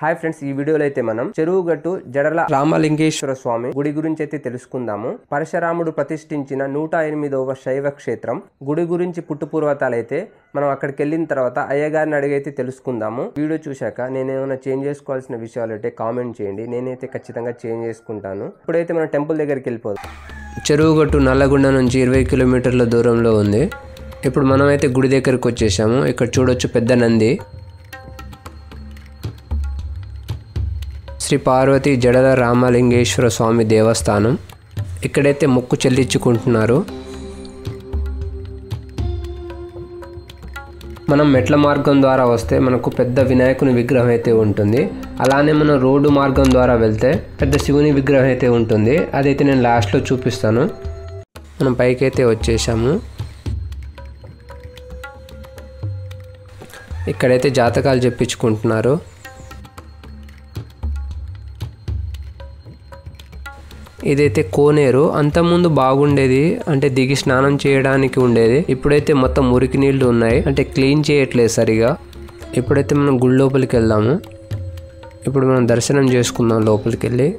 Hi friends, ఈ వీడియోలో అయితే మనం చెరువుగట్టు జడల రామలింగేశ్వర స్వామి గుడి గురించి అయితే తెలుసుకుందాము. పరశురాముడు ప్రతిష్ఠించిన 108వ శైవ క్షేత్రం గుడి గురించి పుట్టుపూర్వతాలైతే మనం అక్కడికి వెళ్ళిన తర్వాత అయ్యగారిని అడిగైతే తెలుసుకుందాము. వీడియో చూశాక నేనేమైనా చేంజ్ చేసుకోవాల్సిన విషయాలు అయితే కామెంట్ చేయండి, నేనైతే ఖచ్చితంగా చేంజ్ చేసుకుంటాను. ఇప్పుడైతే మనం టెంపుల్ దగ్గరికి వెళ్ళిపోదాం. చెరువుగట్టు నల్లగొండ నుంచి 20 కిలోమీటర్ల దూరంలో ఉంది. ఇప్పుడు మనమైతే గుడి దగ్గరికి వచ్చేసాము. ఇక్కడ చూడొచ్చు పెద్ద నంది. శ్రీ పార్వతి జడల రామలింగేశ్వర స్వామి దేవస్థానం. ఇక్కడైతే మొక్కు చెల్లించుకుంటున్నారు. మనం మెట్ల మార్గం ద్వారా వస్తే మనకు పెద్ద వినాయకుని విగ్రహం అయితే ఉంటుంది. అలానే మనం రోడ్డు మార్గం ద్వారా వెళ్తే పెద్ద శివుని విగ్రహం అయితే ఉంటుంది. అదైతే నేను లాస్ట్లో చూపిస్తాను. మనం పైకైతే వచ్చేసాము. ఇక్కడైతే జాతకాలు చెప్పించుకుంటున్నారు. ఇదైతే కోనేరు. అంతకుముందు బాగుండేది, అంటే దిగి స్నానం చేయడానికి ఉండేది. ఇప్పుడైతే మొత్తం మురికి నీళ్లు ఉన్నాయి, అంటే క్లీన్ చేయట్లేదు సరిగా. ఇప్పుడైతే మనం గుడి లోపలికి వెళ్దాము. ఇప్పుడు మనం దర్శనం చేసుకుందాం లోపలికి వెళ్ళి.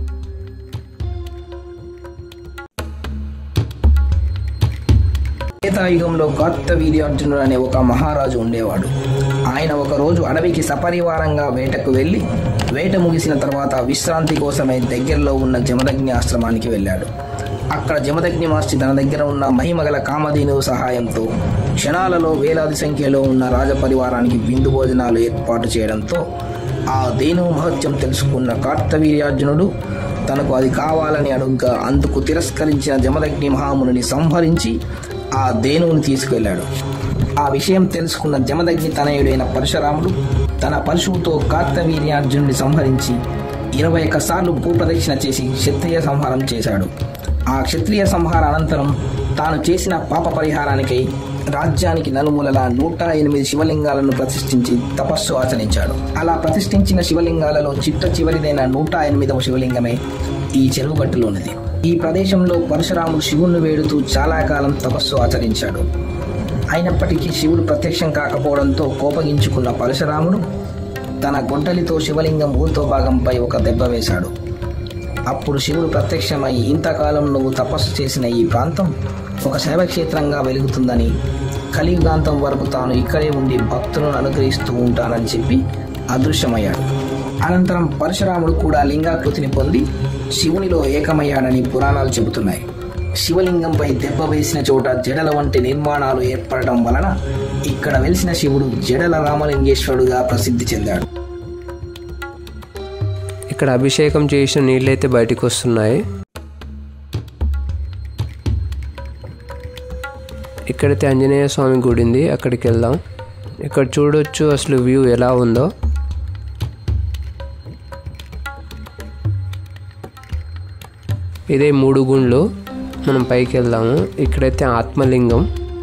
త్రేతాయుగంలో కార్తవీర్యార్జునుడు అనే ఒక మహారాజు ఉండేవాడు. ఆయన ఒకరోజు అడవికి సపరివారంగా వేటకు వెళ్ళి వేట ముగిసిన తర్వాత విశ్రాంతి కోసమై దగ్గరలో ఉన్న జమదగ్ని ఆశ్రమానికి వెళ్ళాడు. అక్కడ జమదగ్ని మహర్షి తన దగ్గర ఉన్న మహిమగల కామధేను సహాయంతో క్షణాలలో వేలాది సంఖ్యలో ఉన్న రాజపరివారానికి విందు భోజనాలు ఏర్పాటు చేయడంతో ఆ ధేను మహత్యం తెలుసుకున్న కార్తవీర్యార్జునుడు తనకు అది కావాలని అడుగ్గా అందుకు తిరస్కరించిన జమదగ్ని మహామునిని సంహరించి ఆ ధేనువుని తీసుకువెళ్ళాడు. ఆ విషయం తెలుసుకున్న జమదగ్ని తనయుడైన పరశురాముడు తన పరశువుతో కార్తవీర్యార్జునుడిని సంహరించి 21 సార్లు భూప్రదక్షిణ చేసి క్షత్రియ సంహారం చేశాడు. ఆ క్షత్రియ సంహార అనంతరం తాను చేసిన పాప పరిహారానికై రాజ్యానికి నలుమూలలా 108 శివలింగాలను ప్రతిష్ఠించి తపస్సు ఆచరించాడు. అలా ప్రతిష్ఠించిన శివలింగాలలో చిట్ట చివరిదైన 108వ శివలింగమే ఈ చెరువుగట్టులోనిది. ఈ ప్రదేశంలో పరశురాముడు శివుణ్ణి వేడుతూ చాలా కాలం తపస్సు ఆచరించాడు. అయినప్పటికీ శివుడు ప్రత్యక్షం కాకపోవడంతో కోపగించుకున్న పరశురాముడు తన గొడ్డలితో శివలింగం ఊతో భాగంపై ఒక దెబ్బ వేశాడు. అప్పుడు శివుడు ప్రత్యక్షమై, ఇంతకాలం నువ్వు తపస్సు చేసిన ఈ ప్రాంతం ఒక శైవక్షేత్రంగా వెలుగుతుందని, కలియుగాంతం వరకు తాను ఇక్కడే ఉండి భక్తులను అనుగ్రహిస్తూ ఉంటానని చెప్పి అదృశ్యమయ్యాడు. అనంతరం పరశురాముడు కూడా లింగాకృతిని పొంది శివునిలో ఏకమయ్యాడని పురాణాలు చెబుతున్నాయి. శివలింగంపై దెబ్బ వేసిన చోట జడల వంటి నిర్మాణాలు ఏర్పడటం వలన ఇక్కడ వెలిసిన శివుడు జడల రామలింగేశ్వరుడుగా ప్రసిద్ధి చెందాడు. ఇక్కడ అభిషేకం చేసిన నీళ్ళైతే బయటకు వస్తున్నాయి. ఇక్కడైతే ఆంజనేయ స్వామి గుడి ఉంది, అక్కడికి వెళ్దాం. ఇక్కడ చూడొచ్చు అసలు వ్యూ ఎలా ఉందో. ఇదే 3 గుండ్లు. మనం పైకి వెళ్దాము. ఇక్కడైతే ఆత్మలింగం.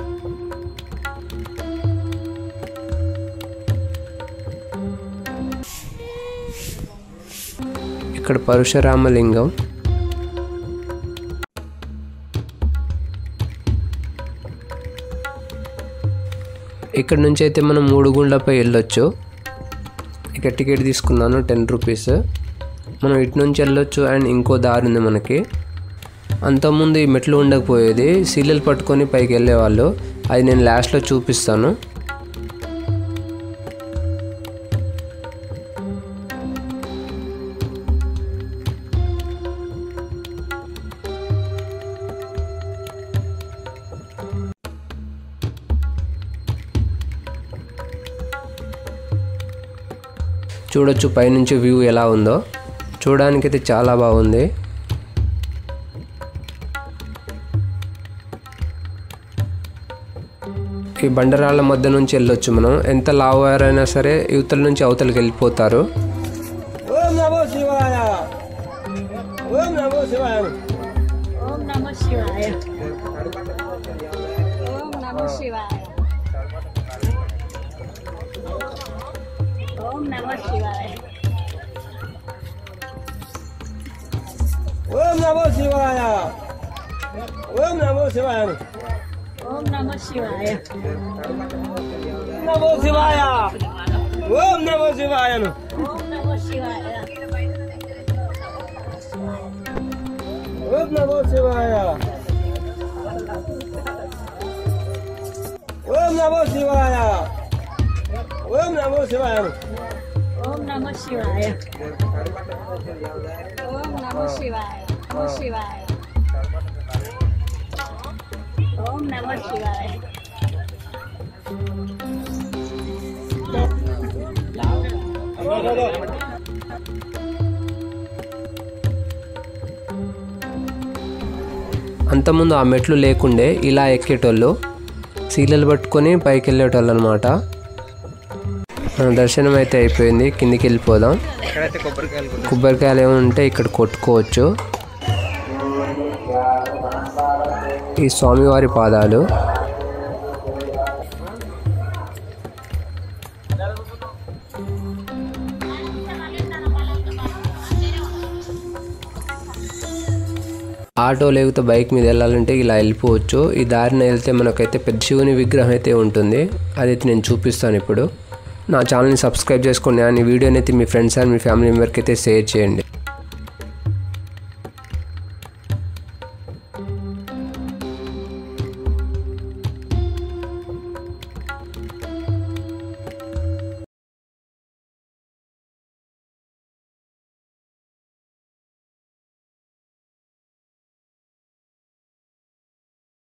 ఇక్కడ పరుశురామ లింగం. ఇక్కడ నుంచి అయితే మనం 3 గుండ్లపై వెళ్ళొచ్చు. ఇక్కడ టికెట్ తీసుకున్నాను 10 రూపీస్. మనం ఇటు నుంచి వెళ్ళొచ్చు. అండ్ ఇంకో దారి ఉంది మనకి. అంతకుముందు ఈ మెట్లు ఉండకపోయేది, సీరియల్ పట్టుకొని పైకి వెళ్ళేవాళ్ళు. అది నేను లాస్ట్లో చూపిస్తాను. చూడొచ్చు పైనుంచి వ్యూ ఎలా ఉందో. చూడడానికైతే చాలా బాగుంది. ఈ బండరాళ్ళ మధ్య నుంచి వెళ్ళొచ్చు మనం. ఎంత లావారైనా సరే యువతల నుంచి అవతలకి వెళ్ళిపోతారు. ఓం నమో శివాయ. ఓం నమో శివాయ. ఓం నమో శివాయ. ఓం నమో శివాయ. ఓం నమో శివాయ. ఓం నమో శివాయ. ఓం నమో శివాయ. ఓం నమో శివాయ. నమో శివాయ. ఓం నమో శివాయ. ఓం నమో Shivaya. Om Namo Shivaya. Om Namo Shivaya. Om Namo Shivaya. Om Namah Shivaya. Om Namah Shivaya. Namah Shivaya. Om Namah Shivaya. అంతకుముందు ఆ మెట్లు లేకుండే ఇలా ఎక్కేటోళ్ళు శీలలు పట్టుకొని పైకి వెళ్ళేటోళ్ళు అనమాట. మన దర్శనం అయితే అయిపోయింది, కిందికి వెళ్ళిపోదాం. కొబ్బరికాయలు ఏమి ఉంటే ఇక్కడ కొట్టుకోవచ్చు. ఈ స్వామివారి పాదాలు. ఆటో లేకపోతే బైక్ మీద వెళ్ళాలంటే ఇలా వెళ్ళిపోవచ్చు. ఈ దారిన వెళ్తే మనకైతే పెద్ద శివుని విగ్రహం అయితే ఉంటుంది, అదైతే నేను చూపిస్తాను ఇప్పుడు. నా ఛానల్ని సబ్స్క్రైబ్ చేసుకోండి. ఈ వీడియోని అయితే మీ ఫ్రెండ్స్ అండ్ మీ ఫ్యామిలీ మెంబర్కి అయితే షేర్ చేయండి.